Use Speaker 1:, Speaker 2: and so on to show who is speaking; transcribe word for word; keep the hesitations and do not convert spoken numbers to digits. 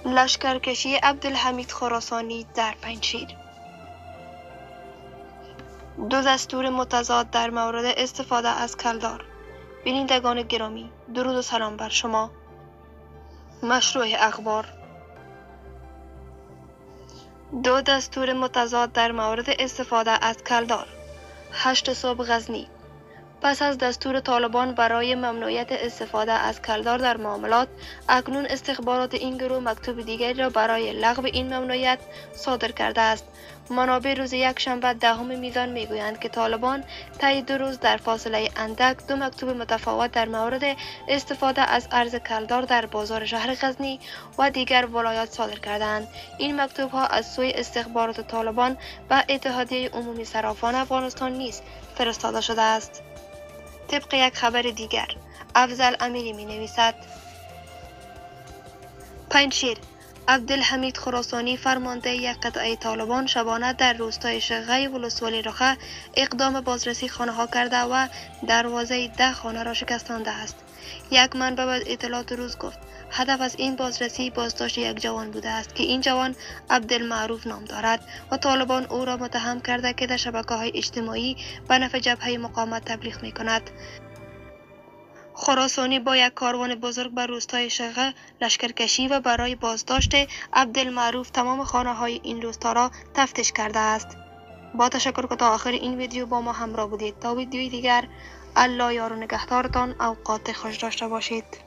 Speaker 1: لشکرکشی عبدالحمید خراسانی در پنجشیر. دو دستور متضاد در مورد استفاده از کلدار. بینندگان گرامی، درود و سلام بر شما. مشروع اخبار. دو دستور متضاد در مورد استفاده از کلدار. هشت صبح غزنی. پس از دستور طالبان برای ممنوعیت استفاده از کلدار در معاملات، اکنون استخبارات این گروه مکتوب دیگری را برای لغو این ممنوعیت صادر کرده است. منابع روز یک شنبه دهم میزان میگویند که طالبان طی دو روز در فاصله اندک دو مکتوب متفاوت در مورد استفاده از ارز کلدار در بازار شهر غزنی و دیگر ولایات صادر کردند. این مکتوب ها از سوی استخبارات طالبان به اتحادیه عمومی صرافان افغانستان نیز فرستاده شده است. طبق یک خبر دیگر، افضل امیری می نویسد: پنجشیر. عبدالحمید خراسانی فرمانده یک قطعه طالبان شبانه در روستای شغی ولسوالی رخه اقدام بازرسی خانه ها کرده و دروازه ده خانه را شکستانده است. یک منبع به اطلاعات روز گفت هدف از این بازرسی بازداشت یک جوان بوده است که این جوان عبدالمعروف نام دارد و طالبان او را متهم کرده که در شبکه‌های اجتماعی به نفع جبهه مقاومت تبلیغ می کند. خراسانی با یک کاروان بزرگ بر روستای شغه لشکرکشی و برای بازداشت عبدالمعروف تمام خانه های این روستا را تفتیش کرده است. با تشکر که تا آخر این ویدیو با ما همراه بودید. تا ویدیوی دیگر، الله یار و نگهدارتان. اوقات خوش داشته باشید.